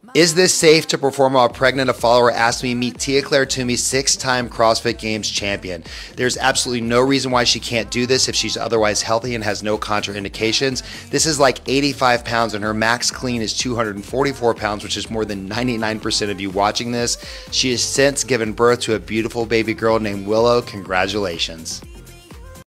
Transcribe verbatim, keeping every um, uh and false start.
Is this safe to perform while pregnant? A follower asked me. Meet Tia Claire-Toomey, six-time CrossFit Games champion. There's absolutely no reason why she can't do this if she's otherwise healthy and has no contraindications. This is like eighty-five pounds and her max clean is two hundred forty-four pounds, which is more than ninety-nine percent of you watching this. She has since given birth to a beautiful baby girl named Willow. Congratulations.